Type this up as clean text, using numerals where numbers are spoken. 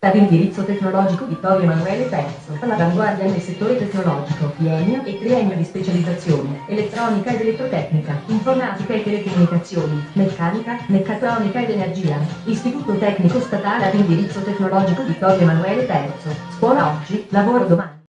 Ad indirizzo tecnologico Vittorio Emanuele III, all'avanguardia nel settore tecnologico, biennio e triennio di specializzazione, elettronica ed elettrotecnica, informatica e telecomunicazioni, meccanica, meccatronica ed energia. Istituto tecnico statale ad indirizzo tecnologico Vittorio Emanuele III, scuola oggi, lavoro domani.